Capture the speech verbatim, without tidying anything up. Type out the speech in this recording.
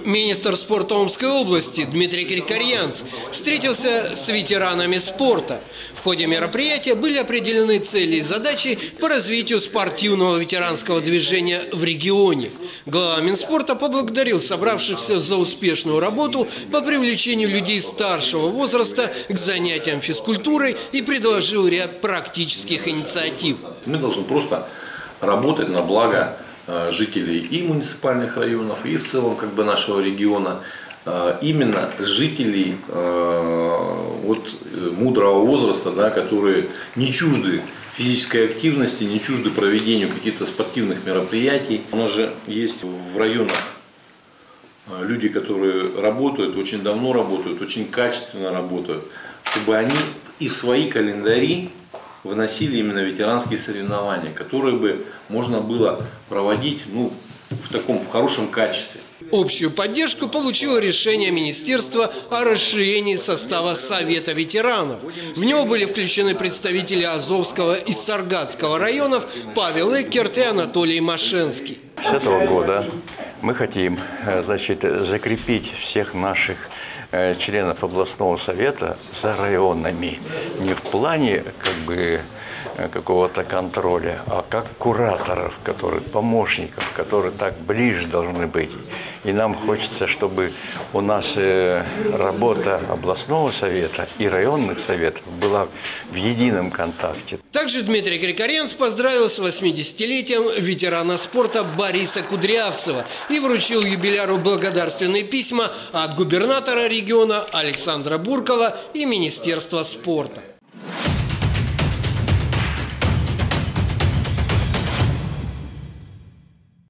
Министр спорта Омской области Дмитрий Крикарьянц встретился с ветеранами спорта. В ходе мероприятия были определены цели и задачи по развитию спортивного ветеранского движения в регионе. Глава Минспорта поблагодарил собравшихся за успешную работу по привлечению людей старшего возраста к занятиям физкультурой и предложил ряд практических инициатив. Мы должны просто работать на благо жителей и муниципальных районов, и в целом как бы нашего региона, именно жителей вот, мудрого возраста, да, которые не чужды физической активности, не чужды проведению каких-то спортивных мероприятий. У нас же есть в районах люди, которые работают, очень давно работают, очень качественно работают, чтобы они и в свои календари выносили именно ветеранские соревнования, которые бы можно было проводить ну, в таком в хорошем качестве. Общую поддержку получило решение министерства о расширении состава Совета ветеранов. В него были включены представители Азовского и Саргатского районов Павел Эккерт и Анатолий Машенский. С этого года мы хотим, значит, закрепить всех наших членов областного совета за районами. Не в плане как бы какого-то контроля, а как кураторов, которые, помощников, которые так ближе должны быть. И нам хочется, чтобы у нас работа областного совета и районных советов была в едином контакте. Также Дмитрий Крикарьянц поздравил с восьмидесятилетием ветерана спорта Бориса Кудрявцева и вручил юбиляру благодарственные письма от губернатора региона Александра Буркова и Министерства спорта.